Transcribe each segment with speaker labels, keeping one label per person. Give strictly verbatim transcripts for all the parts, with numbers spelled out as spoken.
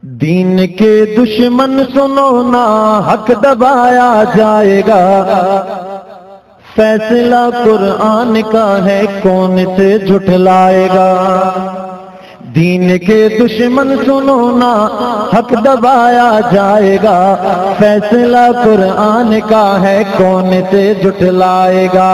Speaker 1: دین کے دشمن سنو نا حق دبایا جائے گا، فیصلہ قرآن کا ہے کون سے جھٹلائے گا۔ دین کے دشمن سنو نا حق دبایا جائے گا، فیصلہ قرآن کا ہے کون سے جھٹلائے گا،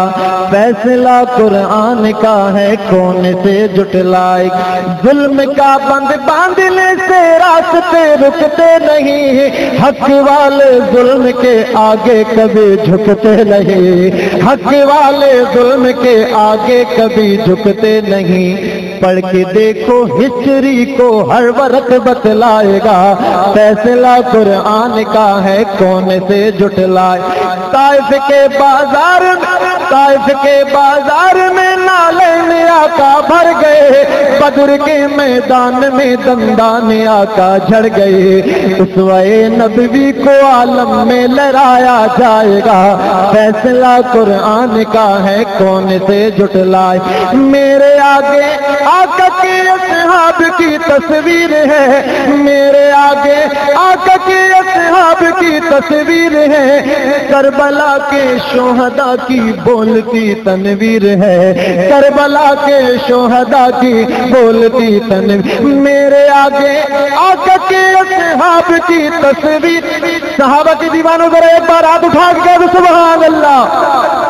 Speaker 1: فیصلہ قرآن کا ہے کون سے جھٹلائے گا۔ ظلم کا بند باندھنے سے راستے رکتے نہیں، حق والے ظلم کے آگے کبھی جھکتے نہیں، حق والے ظلم کے آگے کبھی جھکتے نہیں۔ پڑھ کے دیکھو ہسٹری کو ہر وقت بتلائے گا، فیصلہ قرآن کا ہے کون سے جھٹلائے۔ طائف کے بازار طائف کے بازار میں نالے آقا بھر گئے، بدر کے میدان میں دندان آقا جھڑ گئے۔ اسوہ نبوی کو عالم میں لہرایا جائے گا، فیصلہ قرآن کا ہے کون سے جھٹلائے۔ میرے آگے آقا کے اصحاب کی تصویر ہے، میرے آگے آقا کے اصحاب کی تصویر ہے، کربلا کے شہداء کی بولتی تنویر ہے، کربلا کے شہداء کی بولتی تنویر۔ میرے آگے آقا کے اصحاب کی تصویر۔ صحابہ کے دیوانوں ذرا ایک بار ہاتھ اٹھا کے کہو سبحان اللہ،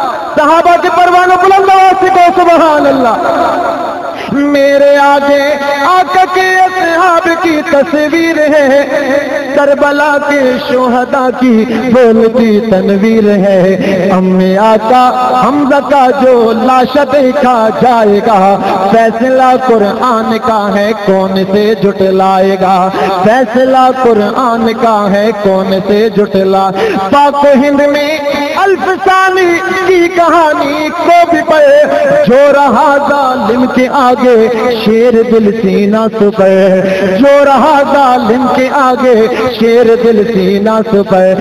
Speaker 1: صحابہ کے پروانوں بلند آواز سے کہو سبحان اللہ۔ میرے آگے آقا کے اصحاب کی تصویر ہے، کربلا کے شہداء کی بولتی تنویر ہے۔ امی آقا حمزہ کا جو لاش دیکھا جائے گا، فیصلہ قرآن کا ہے کون سے جھٹلائے گا، فیصلہ قرآن کا ہے کون سے جھٹلا۔ پاک ہند میں الف ثانی کی کہانی کو بھی پڑھے، جو رہا ظالم کے آگے شیر دل سینہ سپر، جو رہا ظالم کے آگے شیر دل سینہ سپر۔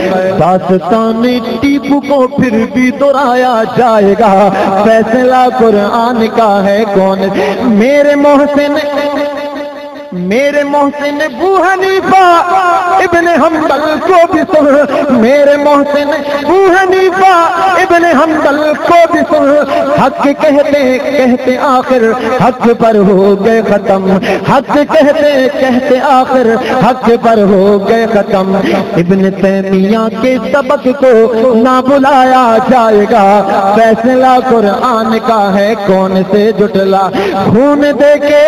Speaker 1: داستان ٹیپو کو پھر بھی دہرایا جائے گا، فیصلہ قرآن کا ہے کون۔ میرے محسن میرے محسن ابو حنیفہ ابن حنبل کو بھی سن، میرے محسن ابو حنیفہ ابن حنبل کو بھی سن۔ حق کہتے کہتے آخر حق پر ہو گئے ختم، حق کہتے کہتے آخر حق پر ہو گئے ختم۔ ابن تیمیہ کے سبق کو نہ بلایا جائے گا، فیصلہ قرآن کا ہے کون سے جھٹلا۔ خون دے کے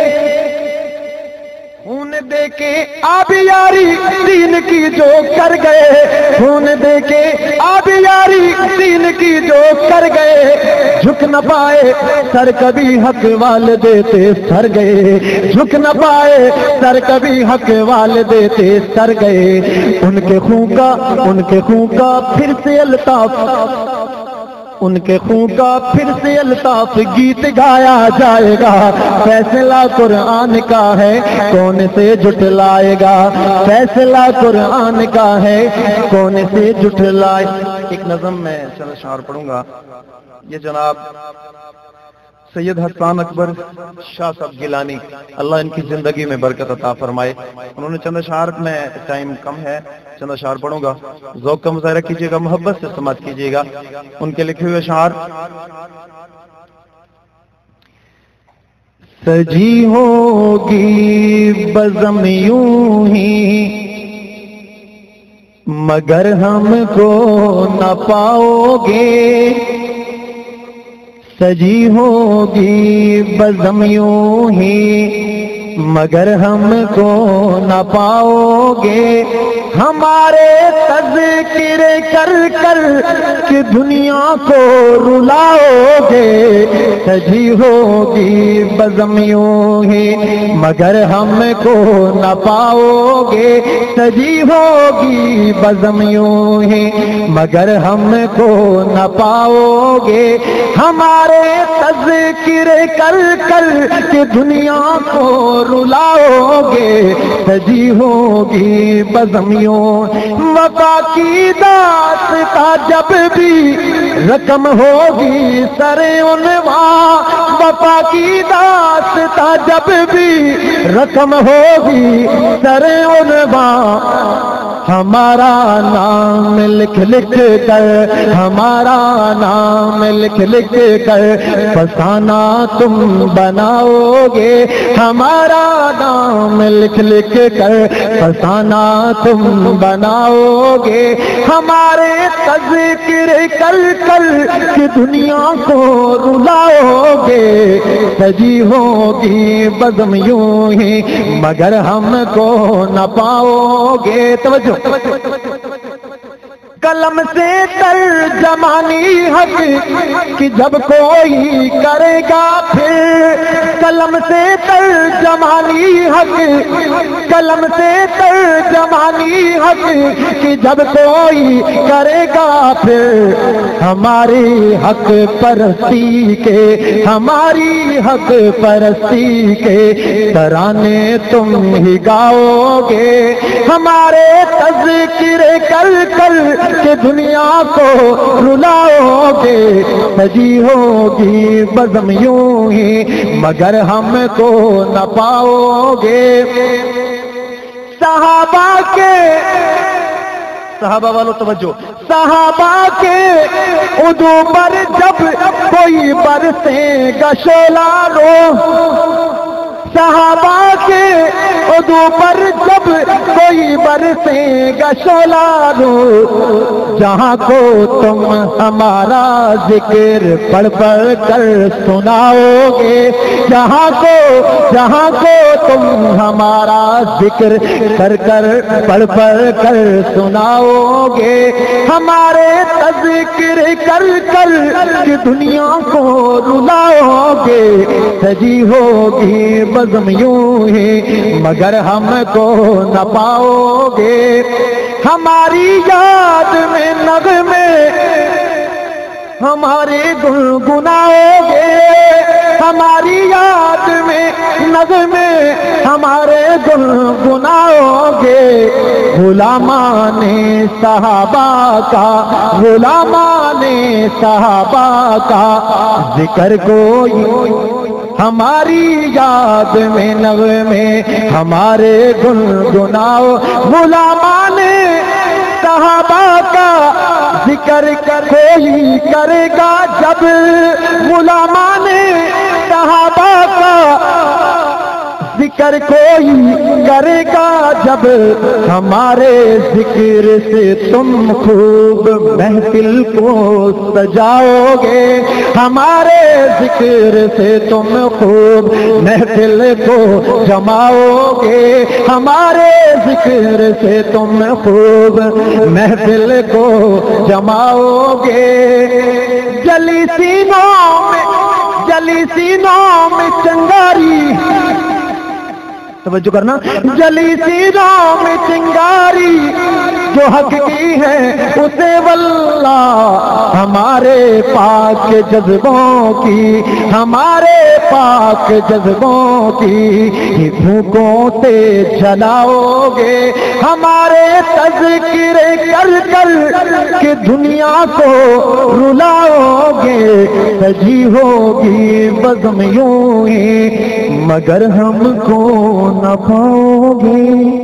Speaker 1: خون دے کے آبیاری دین کی جو کر گئے، خون دے کے آبیاری دین کی جو کر گئے، جھک نہ پائے سر کبھی حق والے دیتے سر گئے، جھک نہ پائے سر کبھی حق والے دیتے سر گئے۔ ان کے خون کا ان کے خون کا پھر سے الطاف ان کے خون کا پھر سے الطاف گیت گایا جائے گا، فیصلہ قرآن کا ہے کون سے جھٹلائے گا، فیصلہ قرآن کا ہے کون سے جھٹلائے۔ ایک نظم میں چند اشعار پڑھوں گا، یہ جناب سید حسان اکبر شاہ صاحب گیلانی، اللہ ان کی زندگی میں برکت عطا فرمائے، انہوں نے چند اشعار میں ٹائم کم ہے چند اشعار پڑھوں گا، ذوق کا مظاہرہ کیجیے گا، محبت سے سماعت کیجیے گا۔ ان کے لکھے ہوئے اشعار۔ سجی ہوگی بزم یوں ہی مگر ہم کو نہ پاؤ گے، سجی ہوگی بزم یوں ہی مگر ہم کو نہ پاؤ گے، ہمارے تذکر کر کر کہ دنیا کو رلاؤ گے، سجی ہوگی بزم یوں ہی مگر ہم کو نہ پاؤ گے، سجی ہوگی بزم یوں ہی مگر ہم کو نہ پاؤ گے، ہمارے تذکر کر کر کہ دنیا کو رلاؤ گے، سجی ہوگی بزم یوں۔ وفا کی داستاں جب بھی بھی رقم ہوگی سر عنوان، وفا کی داستاں جب بھی رقم ہوگی سر عنوان، ہمارا نام لکھ لکھ کر، ہمارا نام لکھ لکھ کر فسانہ تم بناؤ گے، ہمارا نام لکھ لکھ کر فسانہ تم بناؤ گے، ہمارے تذکر کر کر کہ دنیا کو رلاؤ گے، سجی ہوگی بزم یوں ہی مگر ہم کو نہ پاؤ گے۔ توجہ، قلم سے ترجمانی حق کہ جب کوئی کرے گا پھر، قلم سے ترجمانی حق، قلم سے ترجمانی حق کہ جب کوئی کرے گا پھر، ہماری حق پرستی کے، ہماری حق پرستی کے ترانے تم ہی گاؤ گے، ہمارے تذکر کر کر کہ دنیا کو رلاؤ گے، سجی ہوگی بزم یوں ہی مگر ہم کو نہ پاؤ گے۔ صحابہ کے، صحابہ والوں توجہ، صحابہ کے عدو پر جب کوئی برسے گا شعلہ رو، صحابہ کے عدو پر جب کوئی برسے گا شعلہ رو، جہاں کو تم ہمارا ذکر پڑھ پڑھ کر سناؤ گے، جہاں کو جہاں کو تم ہمارا ذکر کر کر پڑھ پڑھ کر سناؤ گے، ہمارے تذکر کر کر کہ دنیا کو رلاؤ گے، سجی ہوگی بزم یوں ہی مگر ہم کو نہ پاؤ گے، ہماری یاد میں نغمے ہمارے گنگناؤ گے، ہماری یاد میں نغمے ہمارے گنگناؤ گے، غلامان صحابہ کا، غلامان صحابہ کا ذکر کوئی ہماری یاد میں نغمے ہمارے گنگناؤ، غلامان صحابہ کا ذکر کوئی کرے گا جب، غلامان صحابہ کا ذکر کوئی کرے گا جب، ہمارے ذکر سے تم خوب محفل کو سجاؤ گے، ہمارے ذکر سے تم خوب محفل کو جماؤ گے، ہمارے ذکر سے تم خوب محفل کو جماؤ گے، جلی سینوں میں، جلی سینوں میں چنگاری، توجہ کرنا، جلی سینوں میں چنگاری جو حق کی ہے اسے واللہ، ہمارے پاک جذبوں کی، ہمارے پاک جذبوں کی بھوکوں سے جلاؤ گے، ہمارے تذکر کر کر کہ دنیا کو رلاؤ گے، سجی ہوگی بزم یوں ہی مگر ہم کو نہ پاؤ گے۔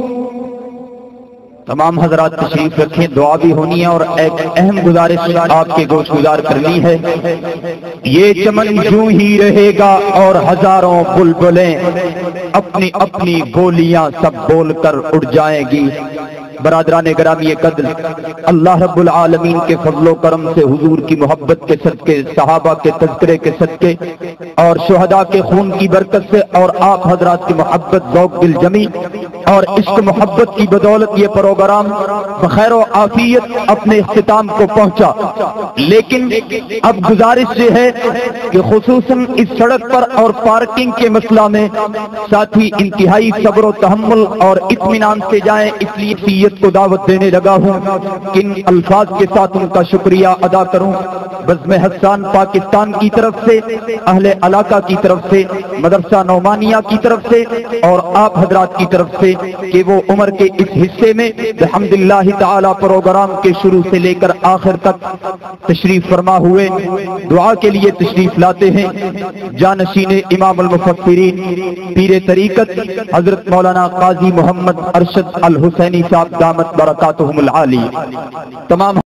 Speaker 2: تمام حضرات تشریف رکھیں، دعا بھی ہونی ہے اور ایک اہم گزارش آپ کے گوش گزار کرنی ہے۔ یہ چمن یوں ہی رہے گا اور ہزاروں بلبلیں اپنی اپنی بولیاں سب بول کر اڑ جائیں گی۔ برادران گرامی قدر، اللہ رب العالمین کے فضل و کرم سے حضور کی محبت کے صدقے، صحابہ کے تذکرے کے صدقے اور شہداء کے خون کی برکت سے اور آپ حضرات کی محبت، ذوق دل جمی اور عشق محبت کی بدولت یہ پروگرام بخیر و عافیت اپنے اختتام کو پہنچا۔ لیکن اب گزارش یہ ہے کہ خصوصاً اس سڑک پر اور پارکنگ کے مسئلہ میں ساتھی انتہائی صبر و تحمل اور اطمینان سے جائیں، اس لیے شخصیت کو دعوت دینے لگا ہوں، کن الفاظ کے ساتھ ان کا شکریہ ادا کروں۔ بزم حسان پاکستان کی طرف سے، اہل علاقہ کی طرف سے، مدرسہ نعمانیہ کی طرف سے اور آپ حضرات کی طرف سے کہ وہ عمر کے اس حصے میں بحمد اللہ تعالی پروگرام کے شروع سے لے کر آخر تک تشریف فرما ہوئے دعا کے لیے تشریف لاتے ہیں۔ جانشین امام المفسرین پیر طریقت حضرت مولانا قاضی محمد ارشد الحسینی صاحب دامت برکاتہم العالی، تمام